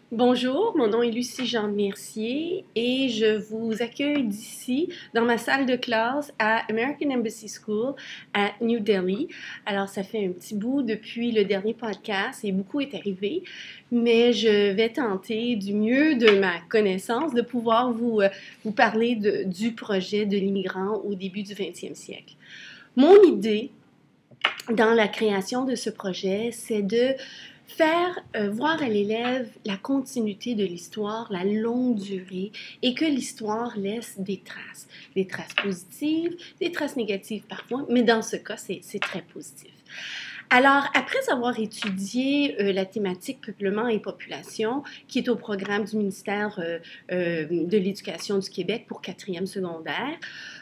Bonjour, mon nom est Lucie Jean Mercier et je vous accueille d'ici dans ma salle de classe à American Embassy School à New Delhi. Alors, ça fait un petit bout depuis le dernier podcast et beaucoup est arrivé, mais je vais tenter du mieux de ma connaissance de pouvoir vous parler du projet de l'immigrant au début du 20e siècle. Mon idée dans la création de ce projet, c'est de faire voir à l'élève la continuité de l'histoire, la longue durée, et que l'histoire laisse des traces positives, des traces négatives parfois, mais dans ce cas, c'est très positif. Alors, après avoir étudié la thématique peuplement et population, qui est au programme du ministère de l'Éducation du Québec pour 4e secondaire,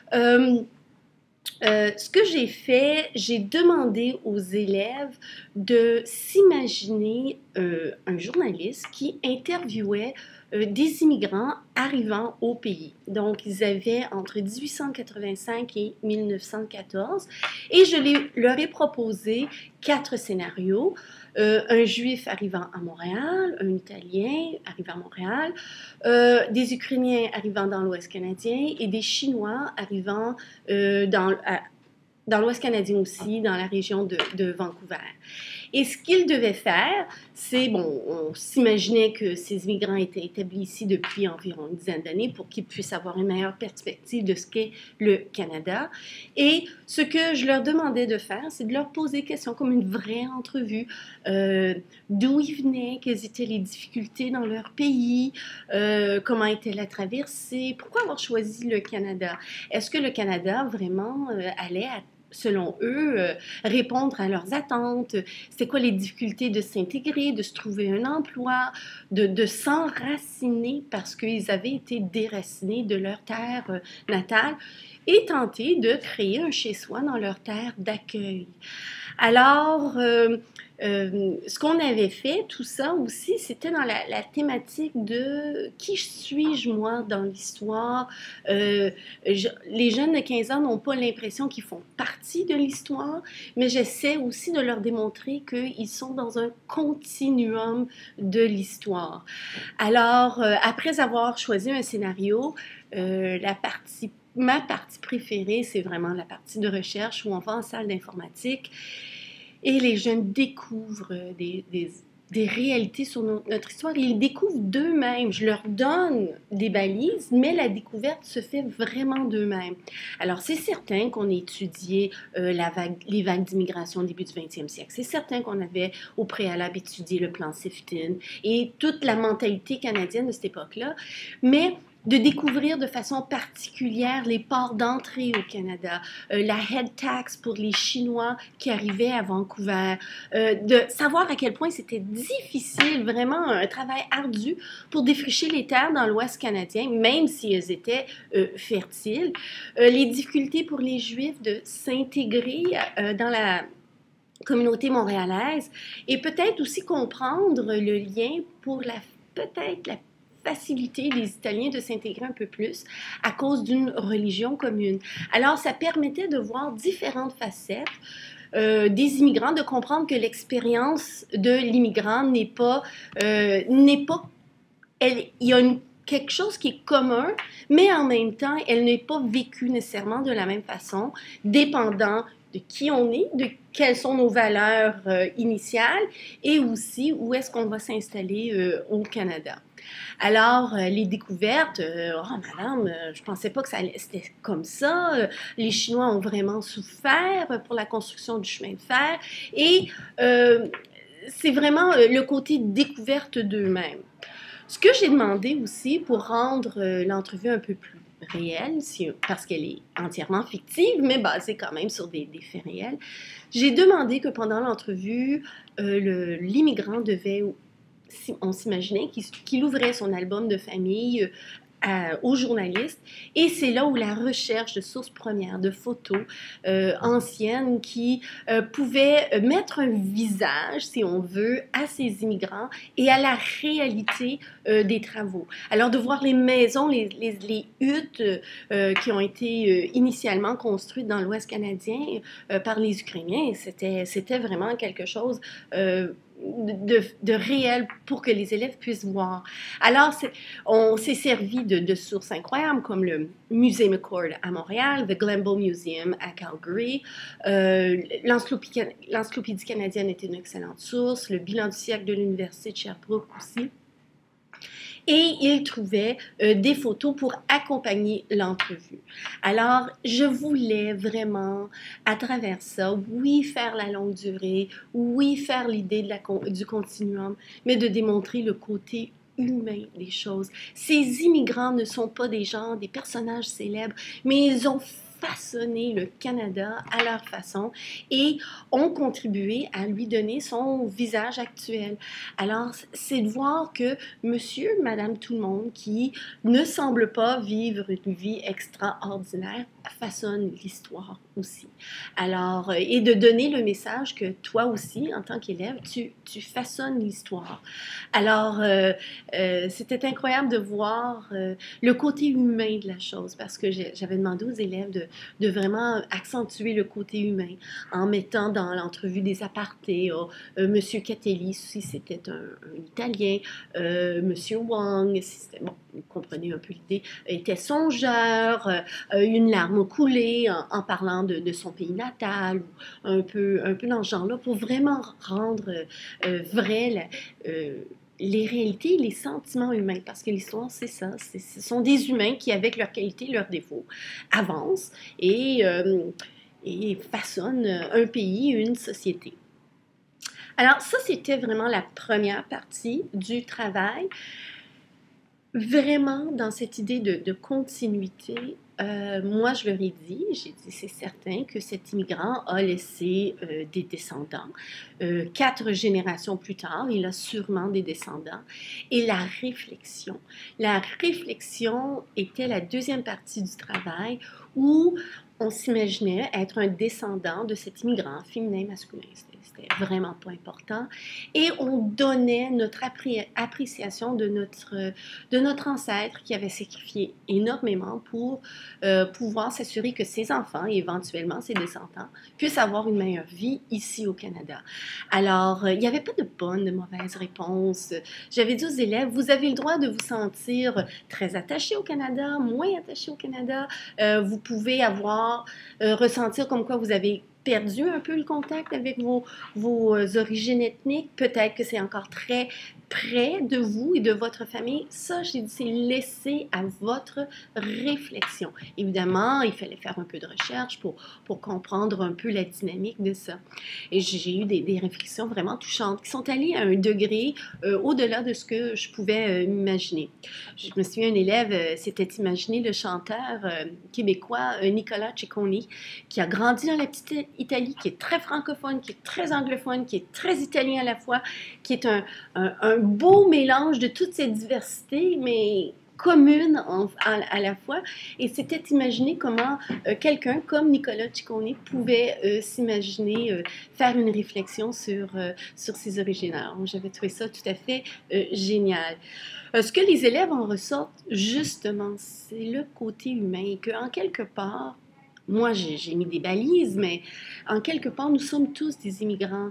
ce que j'ai fait, j'ai demandé aux élèves de s'imaginer un journaliste qui interviewait des immigrants arrivant au pays. Donc, ils avaient entre 1885 et 1914 et leur ai proposé 4 scénarios. Un juif arrivant à Montréal, un Italien arrivant à Montréal, des Ukrainiens arrivant dans l'Ouest canadien et des Chinois arrivant dans l'Ouest canadien aussi, dans la région de Vancouver. Et ce qu'ils devaient faire, c'est, bon, on s'imaginait que ces immigrants étaient établis ici depuis environ une dizaine d'années pour qu'ils puissent avoir une meilleure perspective de ce qu'est le Canada. Et ce que je leur demandais de faire, c'est de leur poser des questions comme une vraie entrevue. D'où ils venaient, quelles étaient les difficultés dans leur pays, comment était la traversée, pourquoi avoir choisi le Canada. Est-ce que le Canada vraiment allait selon eux, répondre à leurs attentes, c'était quoi les difficultés de s'intégrer, de se trouver un emploi, de s'enraciner parce qu'ils avaient été déracinés de leur terre natale et tenter de créer un chez-soi dans leur terre d'accueil. Alors, ce qu'on avait fait, tout ça aussi, c'était dans la thématique de qui suis-je moi dans l'histoire. Les jeunes de 15 ans n'ont pas l'impression qu'ils font partie de l'histoire, mais j'essaie aussi de leur démontrer qu'ils sont dans un continuum de l'histoire. Alors, après avoir choisi un scénario, ma partie préférée, c'est vraiment la partie de recherche où on va en salle d'informatique et les jeunes découvrent des réalités sur notre histoire et ils découvrent d'eux-mêmes. Je leur donne des balises, mais la découverte se fait vraiment d'eux-mêmes. Alors, c'est certain qu'on a étudié les vagues d'immigration au début du 20e siècle. C'est certain qu'on avait au préalable étudié le plan Sifton et toute la mentalité canadienne de cette époque-là, mais de découvrir de façon particulière les ports d'entrée au Canada, la head tax pour les Chinois qui arrivaient à Vancouver, de savoir à quel point c'était difficile, vraiment un travail ardu pour défricher les terres dans l'Ouest canadien, même si elles étaient fertiles, les difficultés pour les Juifs de s'intégrer dans la communauté montréalaise et peut-être aussi comprendre le lien pour peut-être la facilité des Italiens de s'intégrer un peu plus à cause d'une religion commune. Alors, ça permettait de voir différentes facettes des immigrants, de comprendre que l'expérience de l'immigrant il y a quelque chose qui est commun, mais en même temps, elle n'est pas vécue nécessairement de la même façon, dépendant de qui on est, de quelles sont nos valeurs initiales et aussi où est-ce qu'on va s'installer au Canada. Alors, les découvertes, oh madame, je pensais pas que c'était comme ça. Les Chinois ont vraiment souffert pour la construction du chemin de fer et c'est vraiment le côté découverte d'eux-mêmes. Ce que j'ai demandé aussi pour rendre l'entrevue un peu plus réelle, parce qu'elle est entièrement fictive, mais basée quand même sur des faits réels, j'ai demandé que pendant l'entrevue, l'immigrant devait, on s'imaginait qu'il ouvrait son album de famille aux journalistes et c'est là où la recherche de sources premières, de photos anciennes qui pouvaient mettre un visage, si on veut, à ces immigrants et à la réalité des travaux. Alors de voir les maisons, les huttes qui ont été initialement construites dans l'Ouest canadien par les Ukrainiens, c'était vraiment quelque chose de réel pour que les élèves puissent voir. Alors, on s'est servi de sources incroyables comme le Musée McCord à Montréal, the Glenbow Museum à Calgary. L'Encyclopédie canadienne était une excellente source, le bilan du siècle de l'Université de Sherbrooke aussi. Et il trouvait des photos pour accompagner l'entrevue. Alors, je voulais vraiment, à travers ça, oui, faire la longue durée, oui, faire l'idée du continuum, mais de démontrer le côté humain des choses. Ces immigrants ne sont pas des gens, des personnages célèbres, mais ils ont façonné le Canada à leur façon et ont contribué à lui donner son visage actuel. Alors, c'est de voir que monsieur, madame, tout le monde qui ne semble pas vivre une vie extraordinaire façonne l'histoire aussi. Alors, et de donner le message que toi aussi, en tant qu'élève, tu façonnes l'histoire. Alors, c'était incroyable de voir le côté humain de la chose parce que j'avais demandé aux élèves de vraiment accentuer le côté humain en mettant dans l'entrevue des apartés. Monsieur Catelli, si c'était un Italien, Monsieur Wang, bon, vous comprenez un peu l'idée, était songeur, une larme coulée en parlant de son pays natal, un peu dans ce genre-là, pour vraiment rendre vrai les réalités, les sentiments humains, parce que l'histoire, c'est ça, ce sont des humains qui, avec leurs qualités, leurs défauts, avancent et façonnent un pays, une société. Alors ça, c'était vraiment la première partie du travail. Vraiment, dans cette idée de continuité, moi, je leur ai dit, j'ai dit, c'est certain que cet immigrant a laissé des descendants. 4 générations plus tard, il a sûrement des descendants. Et la réflexion était la deuxième partie du travail où on s'imaginait être un descendant de cet immigrant, féminin, masculin. C'était vraiment pas important. Et on donnait notre appréciation de notre ancêtre qui avait sacrifié énormément pour pouvoir s'assurer que ses enfants et éventuellement ses descendants puissent avoir une meilleure vie ici au Canada. Alors, il n'y avait pas de bonne, de mauvaise réponse. J'avais dit aux élèves, vous avez le droit de vous sentir très attaché au Canada, moins attaché au Canada. Vous pouvez ressentir comme quoi vous avez perdu un peu le contact avec vos origines ethniques. Peut-être que c'est encore très près de vous et de votre famille. Ça, j'ai dit, c'est laissé à votre réflexion. Évidemment, il fallait faire un peu de recherche pour comprendre un peu la dynamique de ça. Et j'ai eu des réflexions vraiment touchantes qui sont allées à un degré au-delà de ce que je pouvais imaginer. Je me souviens, un élève s'était imaginé le chanteur québécois Nicolas Ciccone, qui a grandi dans la petite Italie, qui est très francophone, qui est très anglophone, qui est très italien à la fois, qui est un beau mélange de toutes ces diversités, mais communes à la fois. Et c'était imaginer comment quelqu'un comme Nicolas Ciccone pouvait s'imaginer faire une réflexion sur ses origines. Alors, j'avais trouvé ça tout à fait génial. Ce que les élèves en ressortent, justement, c'est le côté humain, et qu'en quelque part, moi, j'ai mis des balises, mais en quelque part, nous sommes tous des immigrants.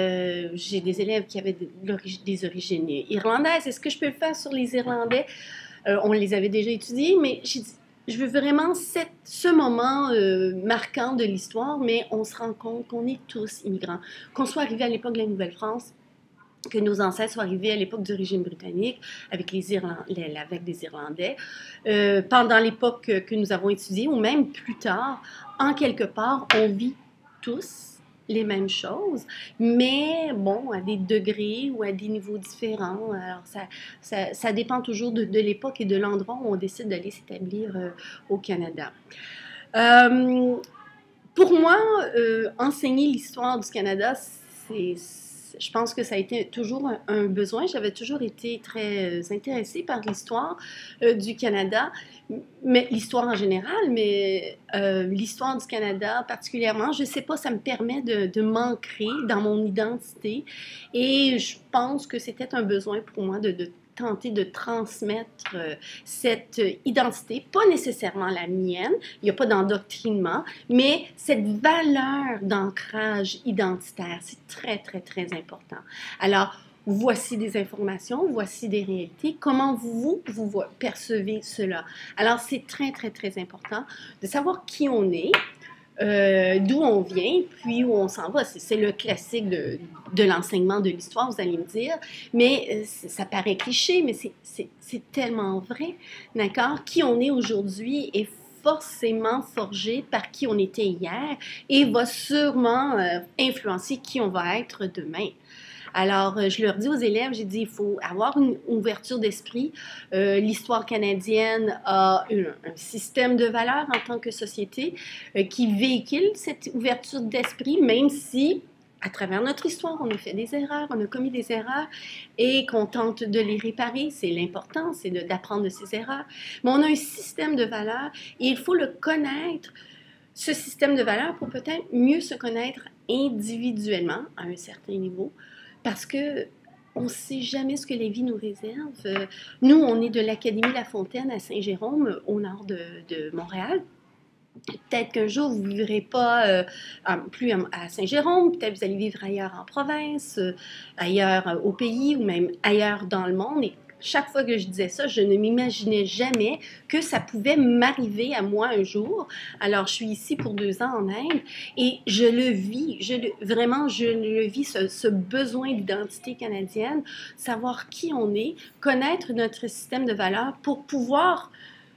J'ai des élèves qui avaient des origines irlandaises. Est-ce que je peux le faire sur les Irlandais? On les avait déjà étudiés, mais j'ai dit, je veux vraiment ce moment marquant de l'histoire, mais on se rend compte qu'on est tous immigrants. Qu'on soit arrivé à l'époque de la Nouvelle-France, que nos ancêtres soient arrivés à l'époque d'origine britannique avec la vague des Irlandais, pendant l'époque que nous avons étudiée, ou même plus tard, en quelque part, on vit tous les mêmes choses, mais bon, à des degrés ou à des niveaux différents. Alors, ça dépend toujours de l'époque et de l'endroit où on décide d'aller s'établir au Canada. Pour moi, enseigner l'histoire du Canada, je pense que ça a été toujours un besoin. J'avais toujours été très intéressée par l'histoire du Canada, mais l'histoire en général, mais l'histoire du Canada particulièrement, je ne sais pas, ça me permet de m'ancrer dans mon identité et je pense que c'était un besoin pour moi de tenter de transmettre cette identité, pas nécessairement la mienne, il n'y a pas d'endoctrinement, mais cette valeur d'ancrage identitaire, c'est très, très, très important. Alors, voici des informations, voici des réalités, comment vous percevez cela. Alors, c'est très, très, très important de savoir qui on est, d'où on vient, puis où on s'en va. C'est le classique de l'enseignement de l'histoire, vous allez me dire, mais ça paraît cliché, mais c'est tellement vrai, d'accord? Qui on est aujourd'hui est forcément forgé par qui on était hier et va sûrement influencer qui on va être demain. Alors, je leur dis aux élèves, j'ai dit, il faut avoir une ouverture d'esprit. L'histoire canadienne a un système de valeurs en tant que société qui véhicule cette ouverture d'esprit, même si, à travers notre histoire, on a fait des erreurs, on a commis des erreurs et qu'on tente de les réparer. C'est l'important, c'est d'apprendre de ces erreurs. Mais on a un système de valeurs et il faut le connaître, ce système de valeurs, pour peut-être mieux se connaître individuellement à un certain niveau. Parce que on ne sait jamais ce que la vie nous réserve. Nous, on est de l'Académie La Fontaine à Saint-Jérôme, au nord de Montréal. Peut-être qu'un jour, vous ne vivrez pas plus à Saint-Jérôme, peut-être vous allez vivre ailleurs en province, ailleurs au pays ou même ailleurs dans le monde. Et chaque fois que je disais ça, je ne m'imaginais jamais que ça pouvait m'arriver à moi un jour. Alors, je suis ici pour 2 ans en Inde et je le vis, vraiment, je le vis, ce besoin d'identité canadienne, savoir qui on est, connaître notre système de valeurs pour pouvoir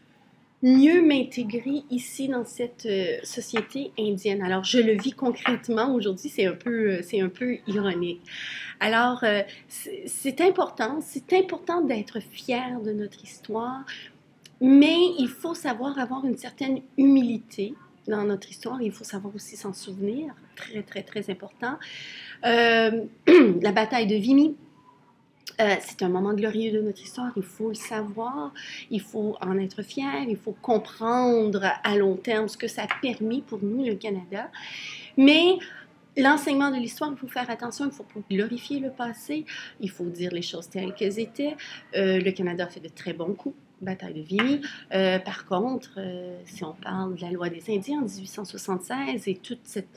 mieux m'intégrer ici dans cette société indienne. Alors, je le vis concrètement aujourd'hui, c'est un peu ironique. Alors, c'est important d'être fier de notre histoire, mais il faut savoir avoir une certaine humilité dans notre histoire. Il faut savoir aussi s'en souvenir, très, très, très important. La bataille de Vimy, c'est un moment glorieux de notre histoire, il faut le savoir, il faut en être fier, il faut comprendre à long terme ce que ça a permis pour nous, le Canada. Mais l'enseignement de l'histoire, il faut faire attention, il ne faut pas glorifier le passé, il faut dire les choses telles qu'elles étaient. Le Canada a fait de très bons coups. Bataille de Vimy. Par contre, si on parle de la loi des Indiens en 1876 et toute cette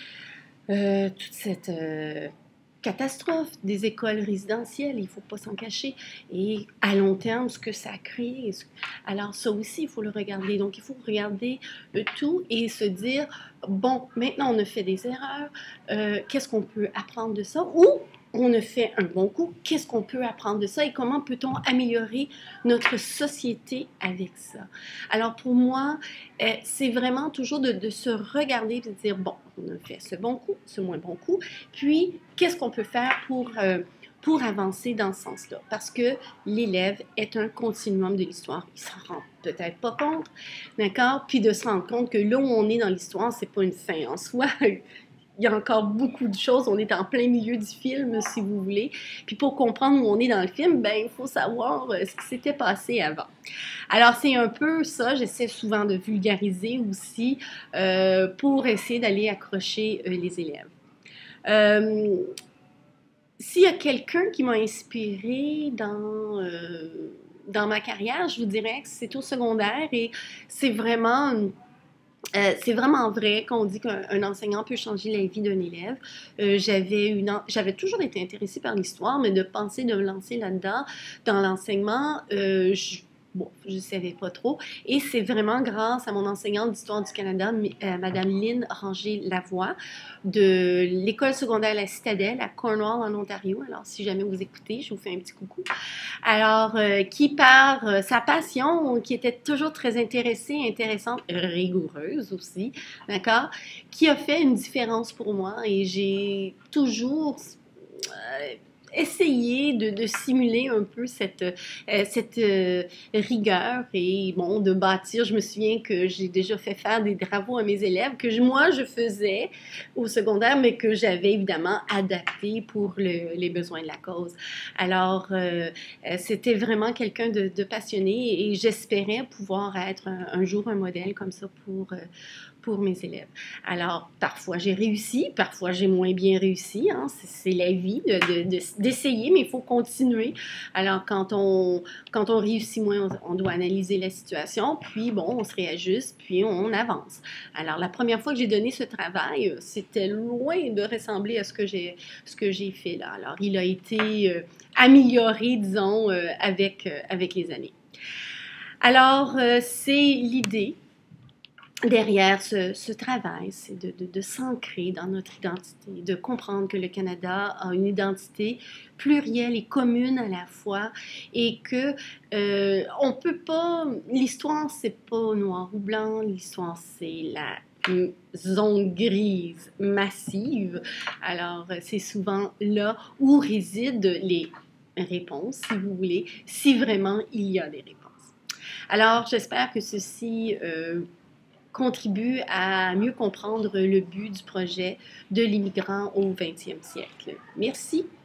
catastrophe des écoles résidentielles, il ne faut pas s'en cacher. Et à long terme, ce que ça a créé. Alors ça aussi, il faut le regarder. Donc, il faut regarder le tout et se dire, bon, maintenant on a fait des erreurs, qu'est-ce qu'on peut apprendre de ça? Ou on a fait un bon coup, qu'est-ce qu'on peut apprendre de ça et comment peut-on améliorer notre société avec ça? Alors pour moi, c'est vraiment toujours de se regarder et de dire, bon, on a fait ce bon coup, ce moins bon coup, puis qu'est-ce qu'on peut faire pour avancer dans ce sens-là? Parce que l'élève est un continuum de l'histoire. Il s'en rend peut-être pas compte, d'accord? Puis de se rendre compte que là où on est dans l'histoire, c'est pas une fin en soi. Il y a encore beaucoup de choses. On est en plein milieu du film, si vous voulez. Puis pour comprendre où on est dans le film, ben il faut savoir ce qui s'était passé avant. Alors c'est un peu ça. J'essaie souvent de vulgariser aussi pour essayer d'aller accrocher les élèves. S'il y a quelqu'un qui m'a inspirée dans ma carrière, je vous dirais que c'est au secondaire et c'est vraiment vrai quand on dit qu'un enseignant peut changer la vie d'un élève. J'avais toujours été intéressée par l'histoire, mais de penser de me lancer là-dedans, dans l'enseignement, je ne savais pas trop. Et c'est vraiment grâce à mon enseignante d'histoire du Canada, Madame Lynn Ranger-Lavoie, de l'école secondaire La Citadelle à Cornwall, en Ontario. Alors, si jamais vous écoutez, je vous fais un petit coucou. Alors, qui par sa passion, qui était toujours très intéressante, rigoureuse aussi, d'accord, qui a fait une différence pour moi et j'ai toujours essayer de simuler un peu cette rigueur et bon, de bâtir. Je me souviens que j'ai déjà fait faire des travaux à mes élèves que moi, je faisais au secondaire, mais que j'avais évidemment adapté pour les besoins de la cause. Alors, c'était vraiment quelqu'un de passionné et j'espérais pouvoir être un jour un modèle comme ça pour mes élèves. Alors, parfois j'ai réussi, parfois j'ai moins bien réussi, hein. C'est la vie d'essayer, mais il faut continuer. Alors, quand on réussit moins, on doit analyser la situation, puis bon, on se réajuste, puis on avance. Alors, la première fois que j'ai donné ce travail, c'était loin de ressembler à ce que j'ai fait là. Alors, il a été amélioré, disons, avec les années. Alors, c'est l'idée derrière ce travail, c'est de s'ancrer dans notre identité, de comprendre que le Canada a une identité plurielle et commune à la fois et que on peut pas, l'histoire c'est pas noir ou blanc, l'histoire c'est la zone grise massive. Alors c'est souvent là où résident les réponses, si vous voulez, si vraiment il y a des réponses. Alors j'espère que ceci contribue à mieux comprendre le but du projet de l'immigrant au 20e siècle. Merci.